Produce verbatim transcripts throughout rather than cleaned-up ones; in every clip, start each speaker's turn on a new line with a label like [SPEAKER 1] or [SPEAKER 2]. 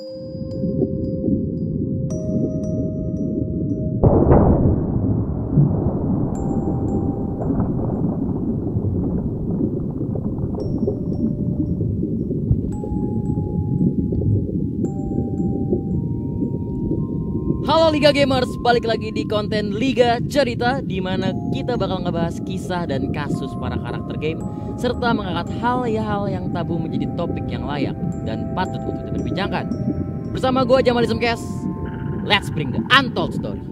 [SPEAKER 1] Halo Liga Gamers, balik lagi di konten Liga Cerita, di mana kita bakal ngebahas kisah dan kasus para karakter game serta mengangkat hal-hal yang tabu menjadi topik yang layak dan patut untuk diperbincangkan. Bersama gue Jamal Ismkes, let's bring the untold story.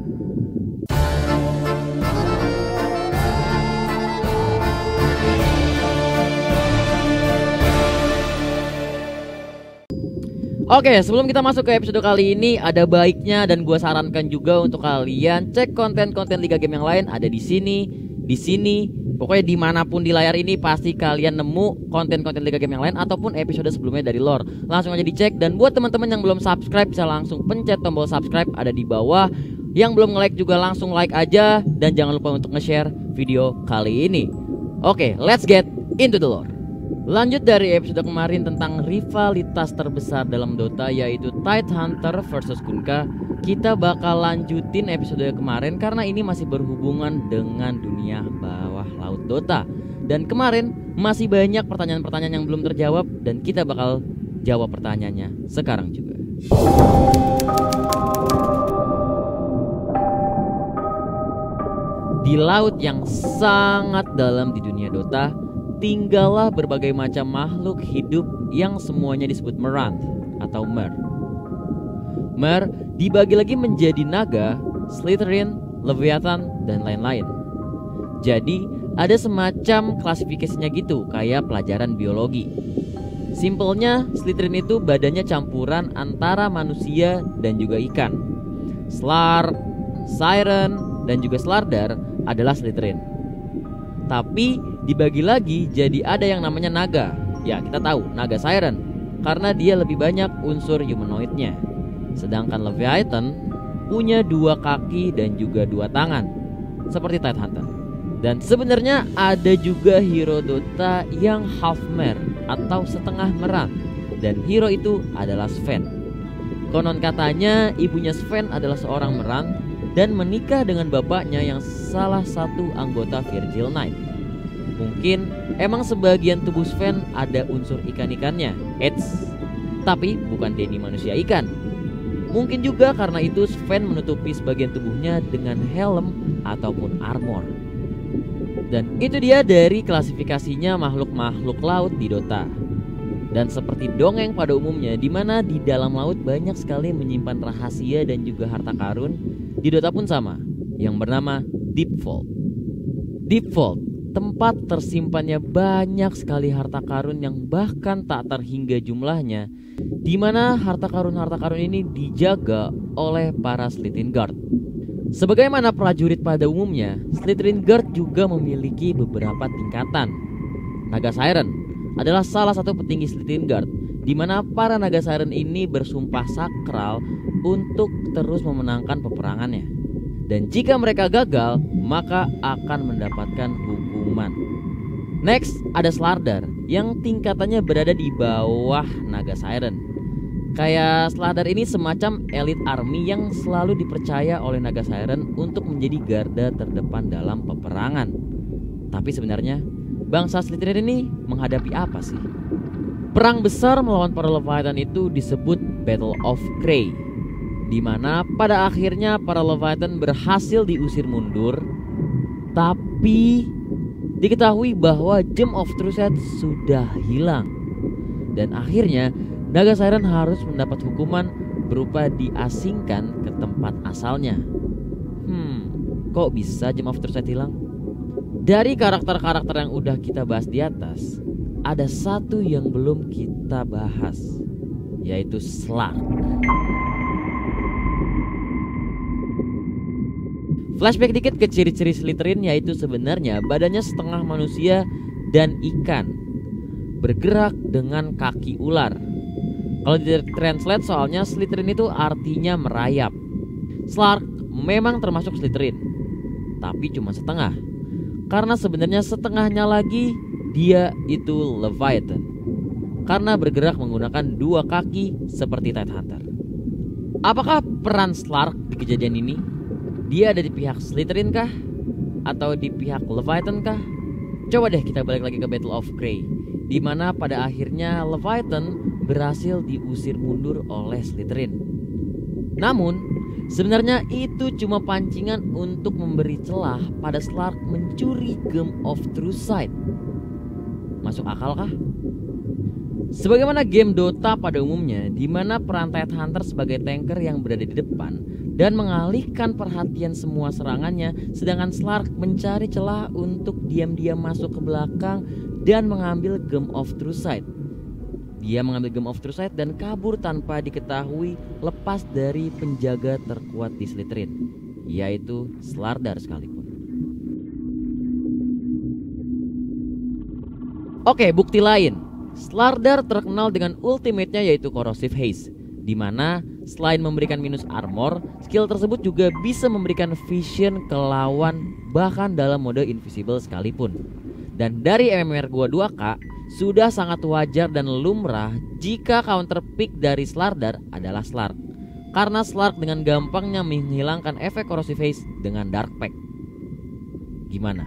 [SPEAKER 1] Oke, sebelum kita masuk ke episode kali ini, ada baiknya dan gue sarankan juga untuk kalian cek konten-konten Liga Game yang lain. Ada di sini, di sini, pokoknya dimanapun di layar ini pasti kalian nemu konten-konten Liga Game yang lain ataupun episode sebelumnya dari lore. Langsung aja dicek, dan buat teman-teman yang belum subscribe bisa langsung pencet tombol subscribe ada di bawah. Yang belum nge-like juga langsung like aja, dan jangan lupa untuk nge-share video kali ini. Oke, let's get into the lore. Lanjut dari episode kemarin tentang rivalitas terbesar dalam Dota, yaitu Tidehunter versus Kunkka. Kita bakal lanjutin episode kemarin karena ini masih berhubungan dengan dunia bawah laut Dota. Dan kemarin masih banyak pertanyaan-pertanyaan yang belum terjawab, dan kita bakal jawab pertanyaannya sekarang juga. Di laut yang sangat dalam di dunia Dota, tinggallah berbagai macam makhluk hidup yang semuanya disebut Meranth atau Mer. Mer dibagi lagi menjadi naga, Slytherin, Leviathan, dan lain-lain. Jadi ada semacam klasifikasinya gitu, kayak pelajaran biologi. Simpelnya, Slytherin itu badannya campuran antara manusia dan juga ikan. Slark, Siren, dan juga Slardar adalah Slytherin. Tapi dibagi lagi jadi ada yang namanya naga. Ya, kita tahu naga Siren karena dia lebih banyak unsur humanoidnya. Sedangkan Leviathan punya dua kaki dan juga dua tangan seperti Tidehunter. Dan sebenarnya ada juga hero Dota yang half mer atau setengah Meranth, dan hero itu adalah Sven. Konon katanya ibunya Sven adalah seorang Meranth dan menikah dengan bapaknya yang salah satu anggota Virgil Knight. Mungkin emang sebagian tubuh Sven ada unsur ikan-ikannya, Eits, tapi bukan Denny manusia ikan. Mungkin juga karena itu Sven menutupi sebagian tubuhnya dengan helm ataupun armor. Dan itu dia dari klasifikasinya makhluk-makhluk laut di Dota. Dan seperti dongeng pada umumnya, di mana di dalam laut banyak sekali menyimpan rahasia dan juga harta karun, di Dota pun sama, yang bernama Deep Vault. Deep Vault, tempat tersimpannya banyak sekali harta karun yang bahkan tak terhingga jumlahnya, di mana harta karun-harta karun ini dijaga oleh para Slytherin Guard. Sebagaimana prajurit pada umumnya, Slytherin Guard juga memiliki beberapa tingkatan. Naga Siren adalah salah satu petinggi Slytherin Guard, di mana para naga Siren ini bersumpah sakral untuk terus memenangkan peperangannya. Dan jika mereka gagal, maka akan mendapatkan hukuman. Next, ada Slardar yang tingkatannya berada di bawah naga Siren. Kayak Slardar ini semacam elite army yang selalu dipercaya oleh naga Siren untuk menjadi garda terdepan dalam peperangan. Tapi sebenarnya bangsa Slytherin ini menghadapi apa sih? Perang besar melawan para Leviathan itu disebut Battle of Kree, di mana pada akhirnya para Leviathan berhasil diusir mundur. Tapi diketahui bahwa Gem of Truth sudah hilang, dan akhirnya naga Siren harus mendapat hukuman berupa diasingkan ke tempat asalnya. Hmm, kok bisa Gem of Truth hilang? Dari karakter-karakter yang udah kita bahas di atas, ada satu yang belum kita bahas, yaitu Slark. Flashback dikit ke ciri-ciri Slytherin, yaitu sebenarnya badannya setengah manusia dan ikan, bergerak dengan kaki ular. Kalau di translate soalnya Slytherin itu artinya merayap. Slark memang termasuk Slytherin, tapi cuma setengah. Karena sebenarnya setengahnya lagi dia itu Leviathan. karena bergerak menggunakan dua kaki seperti Tidehunter. Apakah peran Slark di kejadian ini? Dia ada di pihak Slytherin kah? Atau di pihak Leviathan kah? Coba deh kita balik lagi ke Battle of Grey, di mana pada akhirnya Leviathan berhasil diusir mundur oleh Slytherin. Namun sebenarnya itu cuma pancingan untuk memberi celah pada Slark mencuri Gem of True Sight. Masuk akal kah? Sebagaimana game Dota pada umumnya, di mana peran Tidehunter sebagai tanker yang berada di depan dan mengalihkan perhatian semua serangannya, sedangkan Slark mencari celah untuk diam-diam masuk ke belakang dan mengambil Gem of True Sight. Dia mengambil Gem of True Sight dan kabur tanpa diketahui, lepas dari penjaga terkuat di Slytherin, yaitu Slardar sekalipun. Oke, bukti lain. Slardar terkenal dengan ultimate-nya yaitu Corrosive Haze, di mana selain memberikan minus armor, skill tersebut juga bisa memberikan vision ke lawan bahkan dalam mode invisible sekalipun. Dan dari M M R gua dua K, sudah sangat wajar dan lumrah jika counter pick dari Slardar adalah Slark, karena Slark dengan gampangnya menghilangkan efek Corrosive Haze dengan Dark Pact. Gimana?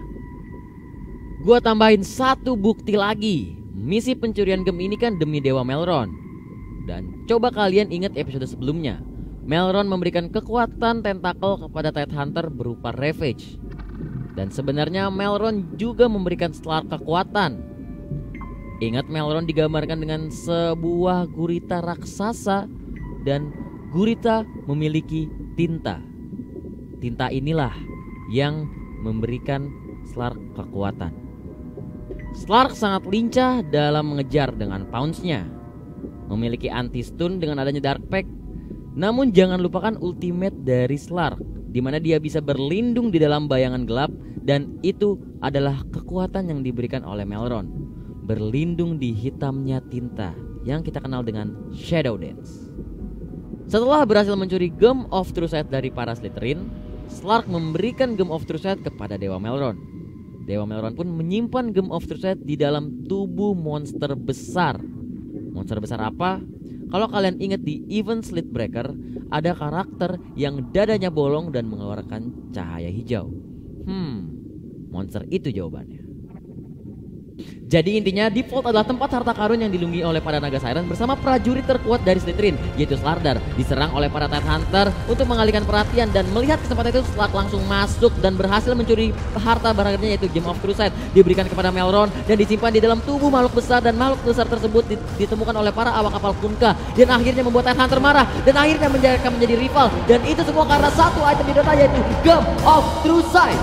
[SPEAKER 1] Gua tambahin satu bukti lagi. Misi pencurian gem ini kan demi Dewa Melron. Dan coba kalian ingat episode sebelumnya, Melron memberikan kekuatan tentakel kepada Tidehunter berupa Ravage. Dan sebenarnya Melron juga memberikan Slark kekuatan. Ingat Melron digambarkan dengan sebuah gurita raksasa, dan gurita memiliki tinta. Tinta inilah yang memberikan Slark kekuatan. Slark sangat lincah dalam mengejar dengan pounce-nya, memiliki anti-stun dengan adanya Dark Pact. Namun jangan lupakan ultimate dari Slark, di mana dia bisa berlindung di dalam bayangan gelap, dan itu adalah kekuatan yang diberikan oleh Melron, berlindung di hitamnya tinta yang kita kenal dengan Shadow Dance. Setelah berhasil mencuri Gem of True Sight dari para Slytherin, Slark memberikan Gem of True Sight kepada Dewa Melron. Dewa Melron pun menyimpan Gem of True Sight di dalam tubuh monster besar. Monster besar apa? Kalau kalian ingat di event Slitbreaker, ada karakter yang dadanya bolong dan mengeluarkan cahaya hijau. Hmm, monster itu jawabannya. Jadi intinya, default adalah tempat harta karun yang dilindungi oleh para naga siren bersama prajurit terkuat dari Slytherin, yaitu Slardar, diserang oleh para Tidehunter untuk mengalihkan perhatian. Dan melihat kesempatan itu, Slark langsung masuk dan berhasil mencuri harta berharganya yaitu Gem of True Sight, diberikan kepada Melron dan disimpan di dalam tubuh makhluk besar. Dan makhluk besar tersebut ditemukan oleh para awak kapal Kunkka, dan akhirnya membuat Tidehunter marah dan akhirnya menjadikan menjadi rival. Dan itu semua karena satu item di Dota, yaitu Gem of True Sight.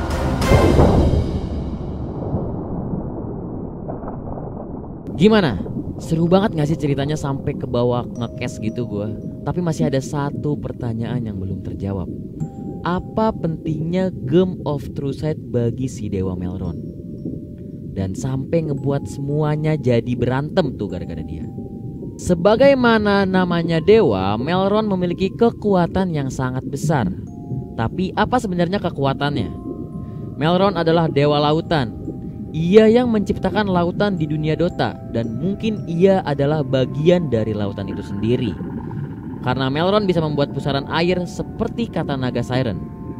[SPEAKER 1] Gimana? Seru banget gak sih ceritanya sampai ke bawah nge-cash gitu gue? Tapi masih ada satu pertanyaan yang belum terjawab. Apa pentingnya Gem of True Sight bagi si Dewa Melron? Dan sampai ngebuat semuanya jadi berantem tuh gara-gara dia. Sebagaimana namanya Dewa, Melron memiliki kekuatan yang sangat besar. Tapi apa sebenarnya kekuatannya? Melron adalah Dewa Lautan. Ia yang menciptakan lautan di dunia Dota, dan mungkin ia adalah bagian dari lautan itu sendiri. Karena Melron bisa membuat pusaran air seperti kata naga siren.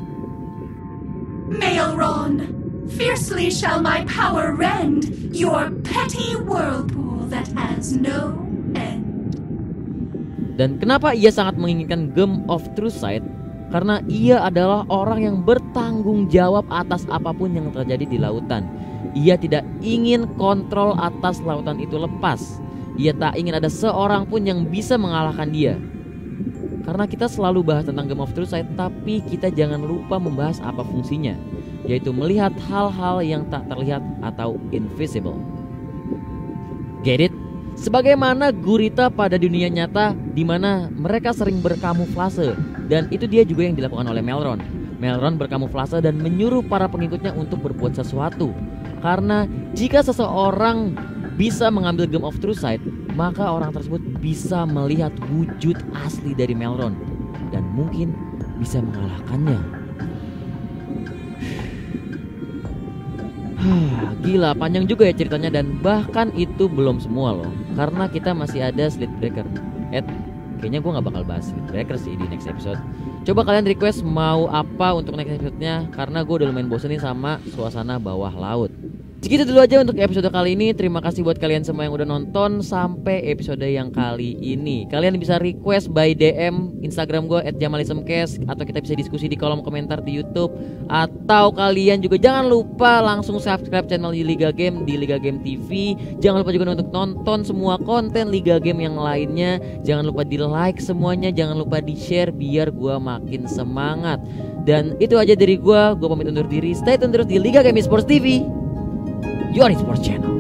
[SPEAKER 2] Melron, fiercely shall my power rend your petty whirlpool that has no end.
[SPEAKER 1] Dan kenapa ia sangat menginginkan Gem of True Sight? Karena ia adalah orang yang bertanggung jawab atas apapun yang terjadi di lautan. Ia tidak ingin kontrol atas lautan itu lepas. Ia tak ingin ada seorang pun yang bisa mengalahkan dia. Karena kita selalu bahas tentang Gem of True Sight, tapi kita jangan lupa membahas apa fungsinya, yaitu melihat hal-hal yang tak terlihat atau invisible. Get it? Sebagaimana gurita pada dunia nyata, di mana mereka sering berkamuflase, dan itu dia juga yang dilakukan oleh Melron. Melron berkamuflase dan menyuruh para pengikutnya untuk berbuat sesuatu. Karena jika seseorang bisa mengambil Gem of True Sight, maka orang tersebut bisa melihat wujud asli dari Melron dan mungkin bisa mengalahkannya. Gila, panjang juga ya ceritanya, dan bahkan itu belum semua loh. karena kita masih ada Slate Breaker. Ed, kayaknya gue gak bakal bahas Slate Breaker sih di next episode. Coba kalian request mau apa untuk next episode-nya, karena gue udah lumayan bosen nih sama suasana bawah laut. Segitu dulu aja untuk episode kali ini. Terima kasih buat kalian semua yang udah nonton sampai episode yang kali ini. Kalian bisa request by D M Instagram gue at jamalismcast, atau kita bisa diskusi di kolom komentar di YouTube. Atau kalian juga jangan lupa langsung subscribe channel di Liga Game di Liga Game T V. Jangan lupa juga untuk nonton semua konten Liga Game yang lainnya. Jangan lupa di like semuanya, jangan lupa di share biar gue makin semangat. Dan itu aja dari gue. Gue pamit undur diri. Stay tune terus di Liga Game Esports T V, your esports channel.